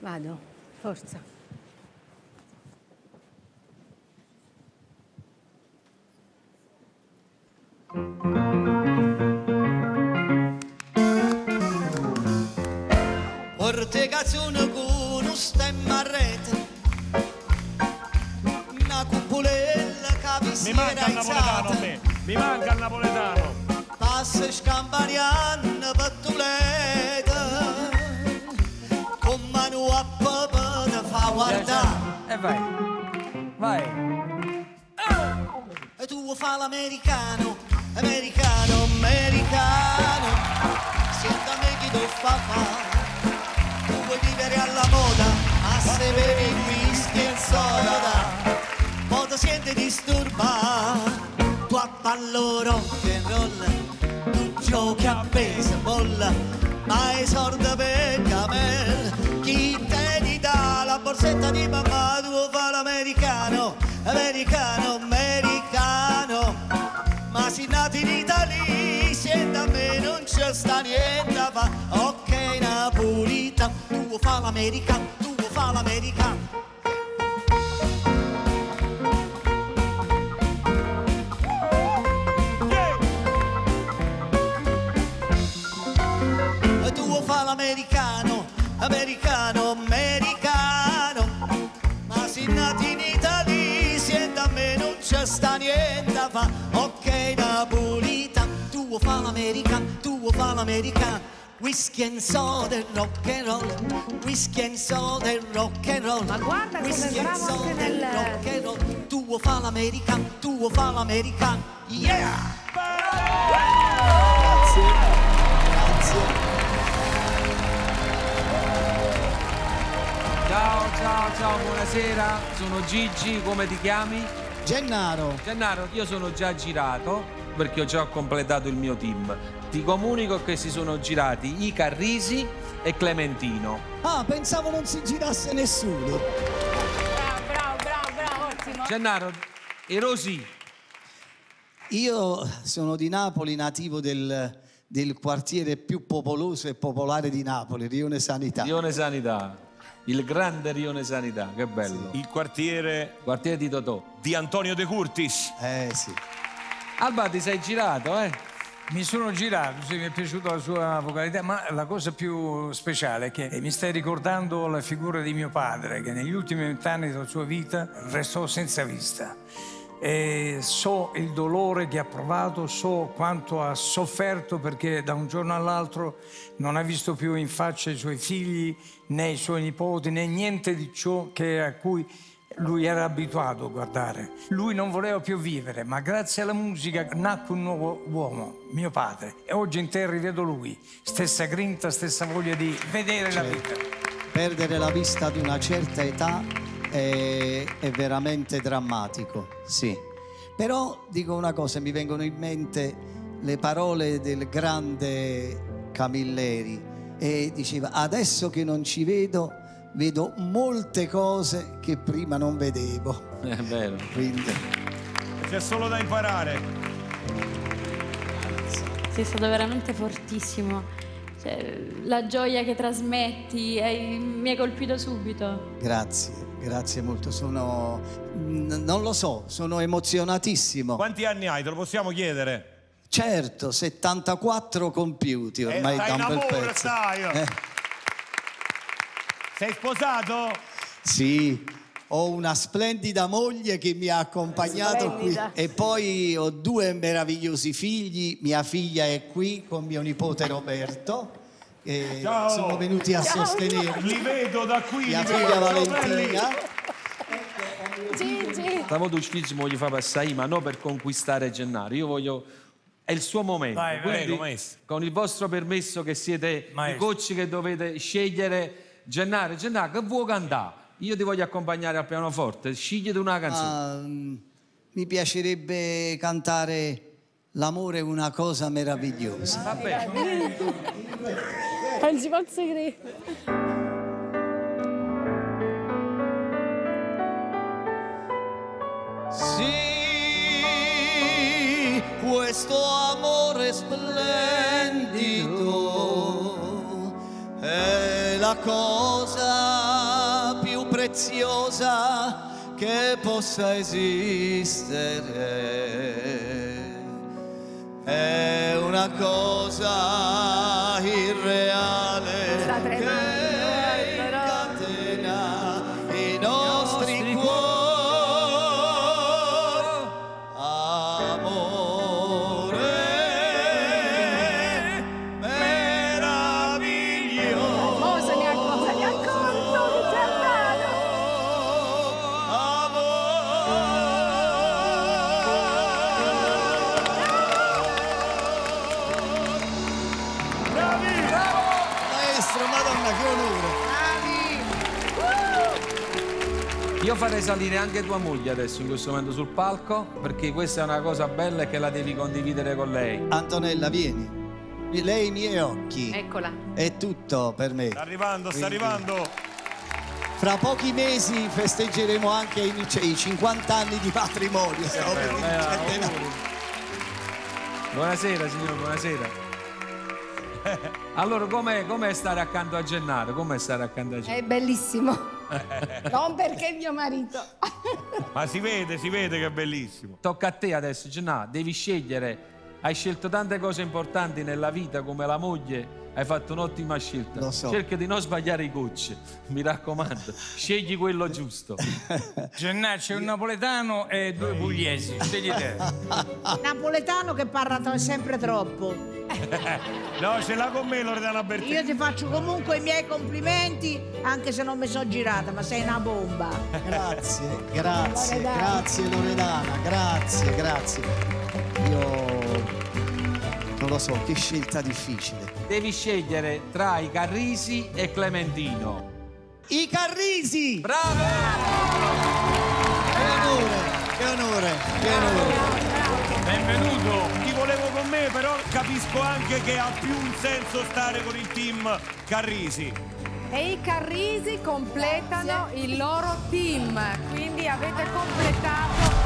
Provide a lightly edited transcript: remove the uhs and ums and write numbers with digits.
Vado, forza. Porte canzoni con un stemma a rete, una cupolella che vi si era alzata. Mi manca il napoletano. Passa scampaniando pettulete, con mano a papà te fa guardare. E vai, vai. E tu fa l'americano, americano, americano. Senta me chi tu fa fare. Tu vuoi vivere alla moda, ma se bevi il whisky e soda, poi ti senti disturbato. Tu a ballo rock and roll, tu giochi a baseball, ma hai sorda per camel. Chi te ne dà la borsetta di mamma? Tu fa l'americano, americano, americano. Ma si nati in Italia, senta a me non c'è sta niente a fa. Ok napolitano, tu fa l'americano, tu fa l'americano. Fa l'americano, americano, americano. Ma si nati in Italia, senta a me non c'è sta niente a fa. Ok napolitano, tu fa l'americano, tu fa l'americano. Whisky and soda e rock and roll, whisky and soda e rock and roll. Ma guarda come bravo anche nel... rock and roll. Tu fa l'americano, tu fa l'americano. Yeah! Grazie, grazie. Ciao, buonasera, sono Gigi, come ti chiami? Gennaro. Gennaro, io sono già girato perché ho già completato il mio team. Ti comunico che si sono girati i Carrisi e Clementino. Ah, pensavo non si girasse nessuno. Bravo, ottimo. Gennaro, e Rosì? Io sono di Napoli, nativo del quartiere più popoloso e popolare di Napoli, Rione Sanità. Rione Sanità. Il grande Rione Sanità, che bello. Il quartiere di Totò. di Antonio De Curtis. Sì. Alba, ti sei girato, eh? Mi sono girato, sì, mi è piaciuta la sua vocalità, ma la cosa più speciale è che mi stai ricordando la figura di mio padre, che negli ultimi 20 anni della sua vita restò senza vista. E so il dolore che ha provato, so quanto ha sofferto perché da un giorno all'altro non ha visto più in faccia i suoi figli, né i suoi nipoti, né niente di ciò a cui lui era abituato a guardare. Lui non voleva più vivere, ma grazie alla musica nacque un nuovo uomo, mio padre. E oggi in te rivedo lui, stessa grinta, stessa voglia di vedere la vita. Perdere la vista ad una certa età è veramente drammatico, sì. Però dico una cosa, mi vengono in mente le parole del grande Camilleri e diceva: adesso che non ci vedo, vedo molte cose che prima non vedevo. È vero. Quindi C'è solo da imparare. Sei stato veramente fortissimo. Cioè, la gioia che trasmetti mi hai colpito subito. Grazie molto. Non lo so, sono emozionatissimo. Quanti anni hai? Te lo possiamo chiedere? Certo, 74 compiuti ormai da un bel pezzo. Stai. Sei sposato? Sì, ho una splendida moglie che mi ha accompagnato qui e poi ho 2 meravigliosi figli. Mia figlia è qui con mio nipote Roberto e sono venuti a sostenermi. Li vedo da qui. Mia figlia Valentina. Gigi. La modo ufficio voglio fare passare, ma non per conquistare Gennaro. Io voglio... È il suo momento. Vai, Quindi, maestro. con il vostro permesso che siete i coach che dovete scegliere Gennaro, che vuoi cantare? Io ti voglio accompagnare al pianoforte, scegliete una canzone. Mi piacerebbe cantare L'amore è una cosa meravigliosa. Va bene. Non ci posso credere. Sì, questo amore splendido è la la cosa più preziosa che possa esistere. È una cosa irreale che incatena i nostri cuori. Amore meraviglioso. Oh, se ne accorto, Giannaro. Maestro, Madonna, che onore. Io farei salire anche tua moglie adesso in questo momento sul palco, perché questa è una cosa bella e che la devi condividere con lei. Antonella, vieni. Lei i miei occhi. Eccola. È tutto per me. Sta arrivando. Fra pochi mesi festeggeremo anche i 50 anni di matrimonio. Siamo per il centenario. Buonasera signor, buonasera. Allora, com'è stare accanto a Gennaro? Com'è stare accanto a Gennaro? È bellissimo. Non perché è mio marito. Ma si vede che è bellissimo. Tocca a te adesso, Gennaro, devi scegliere. Hai scelto tante cose importanti nella vita come la moglie, hai fatto un'ottima scelta. Lo so. Cerca di non sbagliare i coach, mi raccomando. Scegli quello giusto. Gennaro, c'è un napoletano e 2 pugliesi. Scegli te. Napoletano che parla sempre troppo. No, ce l'ha con me Loredana Bertini. Io ti faccio comunque i miei complimenti, anche se non mi sono girata, ma sei una bomba. Grazie Loredana, grazie. Io non lo so, che scelta difficile. Devi scegliere tra i Carrisi e Clementino. I Carrisi! Bravo! Che onore. Benvenuto! Ti volevo con me, però capisco anche che ha più un senso stare con il team Carrisi. E i Carrisi completano il loro team, quindi avete completato